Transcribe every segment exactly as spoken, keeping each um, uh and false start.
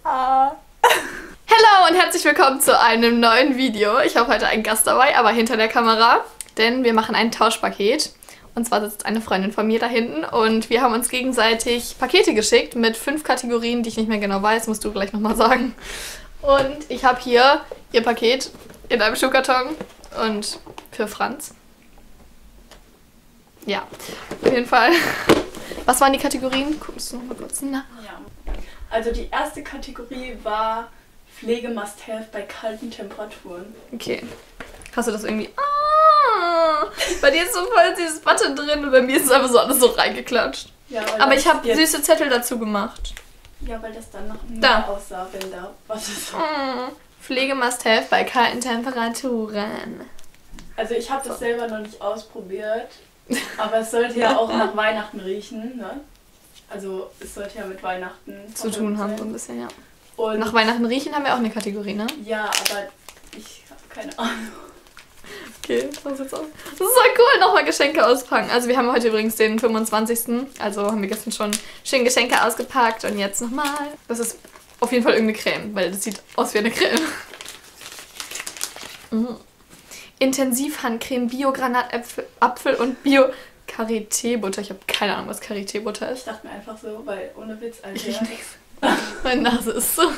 Ja. Hallo und herzlich willkommen zu einem neuen Video. Ich habe heute einen Gast dabei, aber hinter der Kamera, denn wir machen ein Tauschpaket. Und zwar sitzt eine Freundin von mir da hinten und wir haben uns gegenseitig Pakete geschickt mit fünf Kategorien, die ich nicht mehr genau weiß, musst du gleich nochmal sagen. Und ich habe hier ihr Paket in einem Schuhkarton und für Franz. Ja, auf jeden Fall. Was waren die Kategorien? Guckst du noch mal kurz nach? Ja. Also die erste Kategorie war Pflege must have bei kalten Temperaturen. Okay. Hast du das irgendwie... Ah, bei dir ist so voll dieses Button drin und bei mir ist es einfach so alles so reingeklatscht. Ja, aber ich habe süße Zettel dazu gemacht. Ja, weil das dann noch mehr da aussah, wenn da was ist. Mm. Pflege must have bei kalten Temperaturen. Also ich habe das so. selber noch nicht ausprobiert, aber es sollte ja auch nach Weihnachten riechen, ne? Also es sollte ja mit Weihnachten zu tun haben, so ein bisschen, ja. Und nach Weihnachten riechen haben wir auch eine Kategorie, ne? Ja, aber ich habe keine Ahnung. Okay, was jetzt auch. Das ist so cool, nochmal Geschenke auspacken. Also wir haben heute übrigens den fünfundzwanzigsten Also haben wir gestern schon schön Geschenke ausgepackt und jetzt nochmal. Das ist auf jeden Fall irgendeine Creme, weil das sieht aus wie eine Creme. Mhm. Intensivhandcreme, Bio-Granatäpfel Apfel und Bio-Karité-Butter. Ich habe keine Ahnung, was Karité-Butter ist. Ich dachte mir einfach so, weil ohne Witz, Alter. Ich riech nichts. Meine Nase ist so.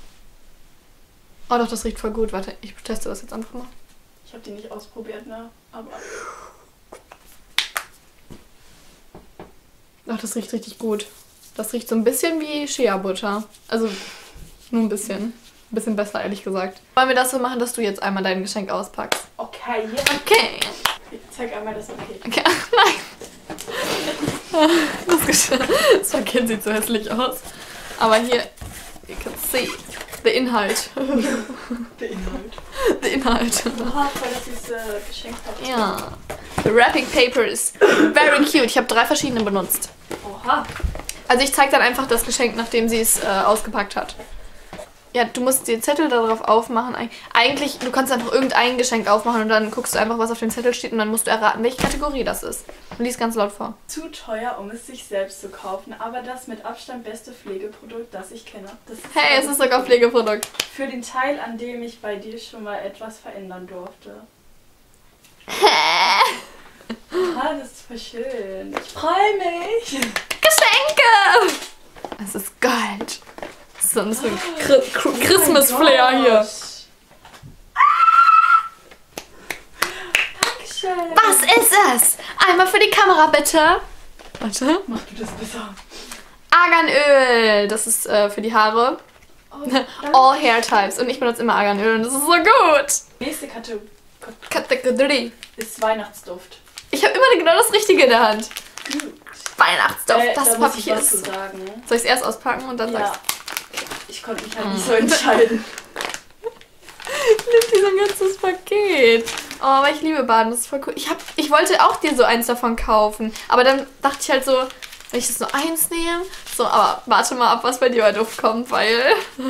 Oh doch, das riecht voll gut. Warte, ich teste das jetzt einfach mal. Ich habe die nicht ausprobiert, ne? Aber... Ach, das riecht richtig gut. Das riecht so ein bisschen wie Shea-Butter. Also nur ein bisschen. Ein bisschen besser, ehrlich gesagt. Wollen wir das so machen, dass du jetzt einmal dein Geschenk auspackst? Okay. Okay. Ich zeig einmal das Paket. Okay. Nein. Das, das Paket sieht so hässlich aus. Aber hier, you can see the Inhalt. Der Inhalt. Der Inhalt. Oha, voll das süße Geschenkpapier. Ja. The wrapping paper is very cute. Ich habe drei verschiedene benutzt. Oha. Also ich zeige dann einfach das Geschenk, nachdem sie es äh, ausgepackt hat. Ja, du musst die Zettel darauf aufmachen. Eigentlich, du kannst einfach irgendein Geschenk aufmachen und dann guckst du einfach, was auf dem Zettel steht und dann musst du erraten, welche Kategorie das ist. Und lies ganz laut vor. Zu teuer, um es sich selbst zu kaufen, aber das mit Abstand beste Pflegeprodukt, das ich kenne. Das ist hey, es ist sogar ein Pflegeprodukt. Für den Teil, an dem ich bei dir schon mal etwas verändern durfte. Hä? Ah, das ist voll schön. Ich freue mich. Geschenke! Es ist Gold. So ein bisschen oh, Christmas-Flair oh hier. Dankeschön. Was ist es? Einmal für die Kamera, bitte. Warte. Mach du das besser. Arganöl. Das ist äh, für die Haare. Oh, all hair types. Und ich benutze immer Arganöl und das ist so gut. Nächste Kategorie Kategorie ist Weihnachtsduft. Ich habe immer genau das Richtige in der Hand. Gut. Weihnachtsduft, äh, das da Papier muss ich was ist... zu sagen. Soll ich es erst auspacken und dann ja. sagst du? Ich konnte mich halt nicht so entscheiden. Ich liebe dieses ganzes Paket. Oh, aber ich liebe Baden, das ist voll cool. Ich, hab, ich wollte auch dir so eins davon kaufen. Aber dann dachte ich halt so, wenn ich das nur eins nehme, so, aber warte mal ab, was bei dir bei Duft kommt, weil...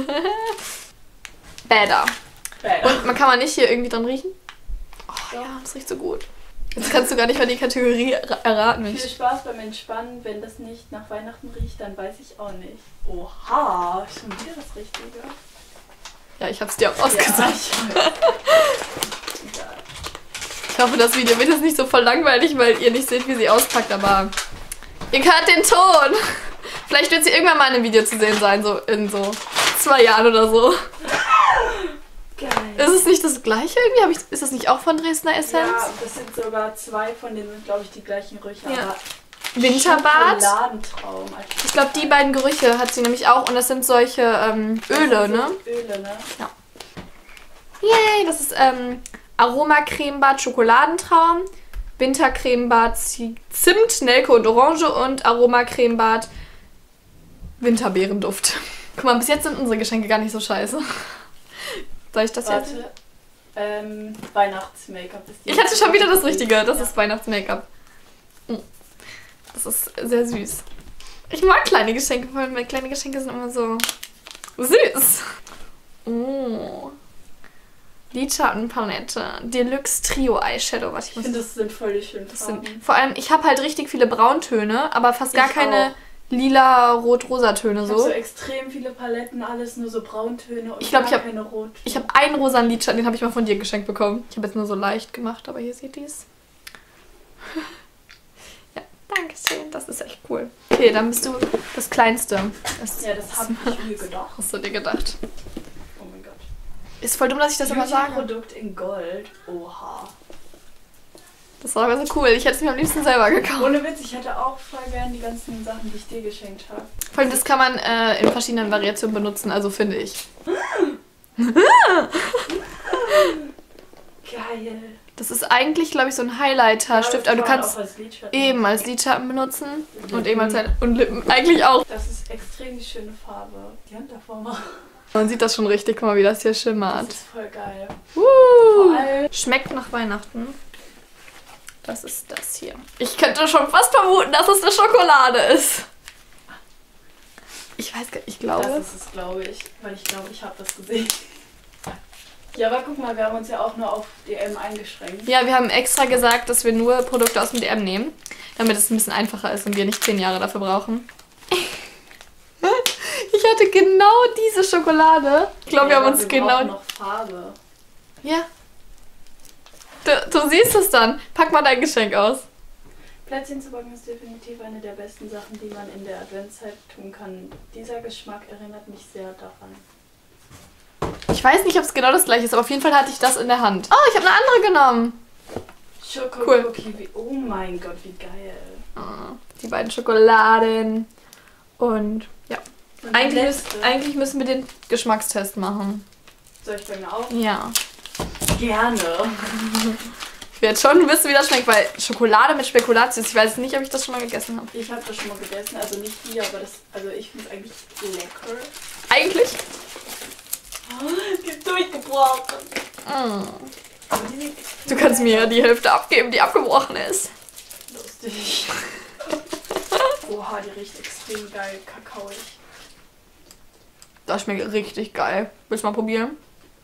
Bäder. Bäder. Und man kann man nicht hier irgendwie dran riechen? Oh ja, ja, das riecht so gut. Jetzt kannst du gar nicht mal die Kategorie erraten. Viel Spaß beim Entspannen. Wenn das nicht nach Weihnachten riecht, dann weiß ich auch nicht. Oha, schon wieder das Richtige. Ja, ich hab's dir auch ausgesagt. Ja, ich, ich hoffe, das Video wird jetzt nicht so voll langweilig, weil ihr nicht seht, wie sie auspackt, aber ihr hört den Ton. Vielleicht wird sie irgendwann mal in einem Video zu sehen sein, so in so zwei Jahren oder so. Geil. Ist es nicht das gleiche irgendwie? Hab ich, ist das nicht auch von Dresdner Essenz? Ja, das sind sogar zwei von denen, sind glaube ich die gleichen Gerüche. Ja. Aber Winterbad. Schokoladentraum. Ich glaube, die beiden Gerüche hat sie nämlich auch und das sind solche ähm, Öle, sind so ne? Öle, ne? Ja. Yay, das ist ähm, Aromacremebad Schokoladentraum, Wintercremebad Zimt, Nelke und Orange und Aromacremebad Winterbeerenduft. Guck mal, bis jetzt sind unsere Geschenke gar nicht so scheiße. Soll ich das Warte. jetzt? Ähm, Weihnachts-Make-up ist die. Ich hatte schon wieder das Richtige. Das ja. ist Weihnachts-Make-up. Das ist sehr süß. Ich mag kleine Geschenke, weil kleine Geschenke sind immer so süß. Oh. Lidschattenpalette. Deluxe Trio Eyeshadow. Was ich ich finde, das sind voll die schönen das Farben. sind, vor allem, ich habe halt richtig viele Brauntöne, aber fast gar ich keine auch. lila, rot, rosa Töne Ich so. habe so extrem viele Paletten, alles nur so Brauntöne und Ich glaube, ich gar habe keine Rottöne. ich habe einen rosa Lidschatten, den habe ich mal von dir geschenkt bekommen. Ich habe jetzt nur so leicht gemacht, aber hier seht ihr es. Ja, danke schön, das ist echt cool. Okay, dann bist du das Kleinste. Das Ja, das habe ich mir gedacht. hast du dir gedacht. Oh mein Gott. Ist voll dumm, dass ich das immer sage. Produkt in Gold. Oha. Das war aber so cool. Ich hätte es mir am liebsten selber gekauft. Ohne Witz, ich hätte auch voll gern die ganzen Sachen, die ich dir geschenkt habe. Vor allem, das kann man äh, in verschiedenen Variationen benutzen, also finde ich. Geil. Das ist eigentlich, glaube ich, so ein Highlighter-Stift, aber du kannst auch als Lidschatten. eben als Lidschatten benutzen Lippen. und eben als und Lippen eigentlich auch. Das ist extrem die schöne Farbe. Die Hand davor machen. Man sieht das schon richtig, guck mal, wie das hier Das schimmert. ist voll geil. Uh, Vor allem- schmeckt nach Weihnachten. Das ist das hier. Ich könnte schon fast vermuten, dass es eine Schokolade ist. Ich weiß gar nicht, ich glaube. Das ist es, glaube ich. Weil ich glaube, ich habe das gesehen. Ja, aber guck mal, wir haben uns ja auch nur auf D M eingeschränkt. Ja, wir haben extra gesagt, dass wir nur Produkte aus dem D M nehmen, damit es ein bisschen einfacher ist und wir nicht zehn Jahre dafür brauchen. Ich hatte genau diese Schokolade. Ich glaube, wir Ja, haben aber uns wir genau... brauchen noch Farbe. Ja. Du, du siehst es dann. Pack mal dein Geschenk aus. Plätzchen zu backen ist definitiv eine der besten Sachen, die man in der Adventszeit tun kann. Dieser Geschmack erinnert mich sehr daran. Ich weiß nicht, ob es genau das gleiche ist, aber auf jeden Fall hatte ich das in der Hand. Oh, ich habe eine andere genommen. Schoko Cool. Cookie, wie, oh mein Gott, wie geil. Oh, die beiden Schokoladen. Und ja. Und die Eigentlich, letzte. müß, eigentlich müssen wir den Geschmackstest machen. Soll ich bei mir auch? Ja. Gerne. Ich werde schon wissen, wie das schmeckt, weil Schokolade mit Spekulatius, ich weiß nicht, ob ich das schon mal gegessen habe. Ich habe das schon mal gegessen, also nicht die, aber das, also ich finde es eigentlich lecker. Eigentlich? Oh, die ist durchgebrochen. Mm. Aber die sieht Du kannst mir ja die Hälfte abgeben, die abgebrochen ist. lustig. Oha, die riecht extrem geil, kakaoig. Das schmeckt richtig geil. Willst du mal probieren?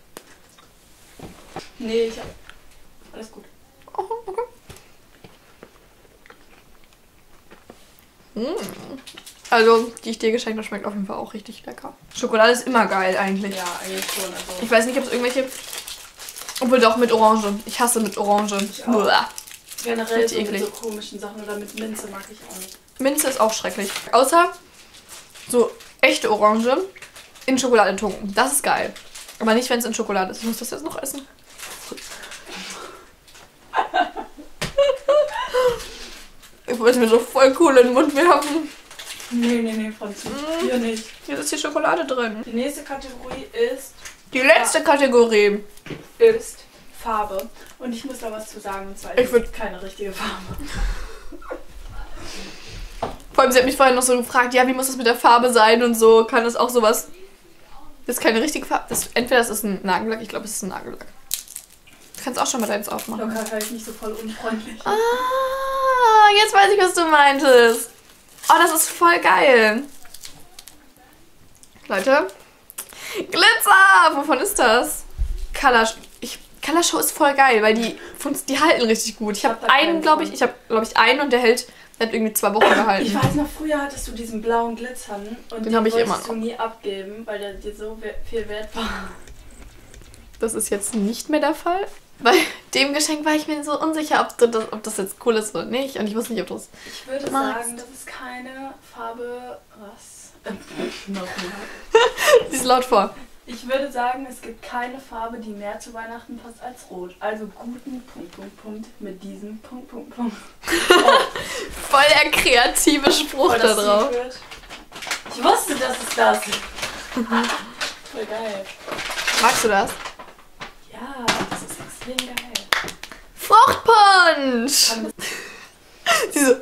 Nee, ich hab... Alles gut. Oh, okay. Mm. Also, die ich dir geschenkt habe, schmeckt auf jeden Fall auch richtig lecker. Schokolade ist immer geil eigentlich. Ja, eigentlich schon. Also Ich weiß nicht, ob es irgendwelche... Obwohl doch, mit Orange. Ich hasse mit Orange. Ich auch. Uah. generell Richtig so mit eklig. so komischen Sachen oder mit Minze mag ich auch nicht. Minze ist auch schrecklich. Außer so echte Orange in Schokolade tunken. Das ist geil. Aber nicht, wenn es in Schokolade ist. Ich muss das jetzt noch essen. Ich wollte mir so voll cool in den Mund werfen. Nee, nee, nee, Franzi. Hier nicht. Hier ist die Schokolade drin. Die nächste Kategorie ist, Die letzte Kategorie. ist Farbe. Und ich muss da was zu sagen. Und zwar Ich ist würd- es keine richtige Farbe. Vor allem, sie hat mich vorhin noch so gefragt, ja, wie muss das mit der Farbe sein und so. Kann das auch sowas... Das ist keine richtige Farbe. Das, entweder das ist ein Nagellack, ich glaube, es ist ein Nagellack. Du kannst auch schon mal deins aufmachen. Locker höre ich nicht so voll unfreundlich. Ah, jetzt weiß ich, was du meintest. Oh, das ist voll geil. Leute. Glitzer! Wovon ist das? Color, ich, Color Show ist voll geil, weil die, die halten richtig gut. Ich habe Ich hab da einen, keinen glaube ich, von. ich habe, glaube ich, einen und der hält, der hat irgendwie zwei Wochen gehalten. Ich weiß noch, früher hattest du diesen blauen Glitzern und Den hab ich wolltest immer noch. du nie abgeben, weil der dir so we- viel wert war. Das ist jetzt nicht mehr der Fall. Bei dem Geschenk war ich mir so unsicher, ob, du das, ob das jetzt cool ist oder nicht. Und ich wusste nicht, ob das... Ich würde Magst. sagen, das ist keine Farbe... Was? Äh, Nochmal. Die ist laut vor. Ich würde sagen, es gibt keine Farbe, die mehr zu Weihnachten passt als Rot. Also guten Punkt, Punkt, Punkt mit diesem Punkt, Punkt, Punkt. Voll der kreative Spruch Voll da das drauf. Secret. Ich wusste, dass es das ist. Voll geil. Magst du das? Ja, das ist extrem geil. Fruchtpunsch! Kann Diese...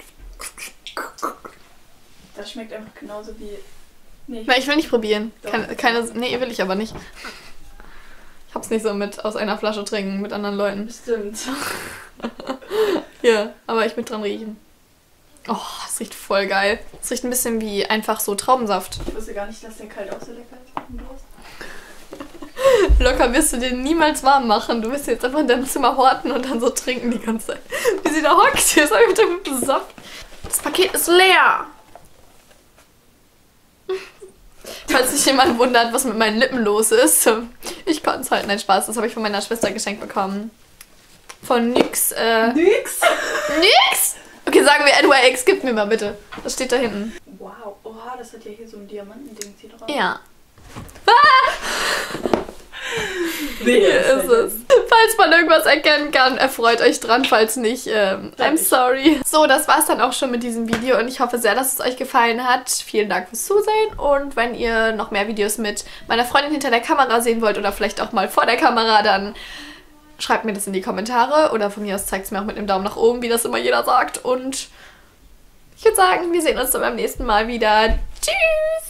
Das schmeckt einfach genauso wie... Nee, Nein, ich will nicht probieren. Doch. Keine, keine, nee, will ich aber nicht. Ich hab's nicht so mit aus einer Flasche trinken mit anderen Leuten. bestimmt. Hier, aber ich mit dran riechen. Oh, es riecht voll geil. Es riecht ein bisschen wie einfach so Traubensaft. Ich wusste gar nicht, dass der kalt auch so lecker ist. Und los. Locker wirst du den niemals warm machen. Du wirst jetzt einfach in deinem Zimmer horten und dann so trinken die ganze Zeit. Wie sie da hockt, hier ist einfach mit dem Saft. Das Paket ist leer. sich jemand wundert, was mit meinen Lippen los ist. Ich konnte es halt, nein, Spaß. Das habe ich von meiner Schwester geschenkt bekommen. Von Nyx. Äh, Nyx? Nyx? Okay, sagen wir N Y X. Gib mir mal bitte. Das steht da hinten. Wow. Oha, das hat ja hier so ein Diamantending hier drauf. Ja. Ah! Hier ist es. Falls man irgendwas erkennen kann, erfreut euch dran. Falls nicht, ähm, I'm sorry. So, das war's dann auch schon mit diesem Video und ich hoffe sehr, dass es euch gefallen hat. Vielen Dank fürs Zusehen und wenn ihr noch mehr Videos mit meiner Freundin hinter der Kamera sehen wollt oder vielleicht auch mal vor der Kamera, dann schreibt mir das in die Kommentare oder von mir aus zeigt es mir auch mit einem Daumen nach oben, wie das immer jeder sagt. Und ich würde sagen, wir sehen uns dann beim nächsten Mal wieder. Tschüss!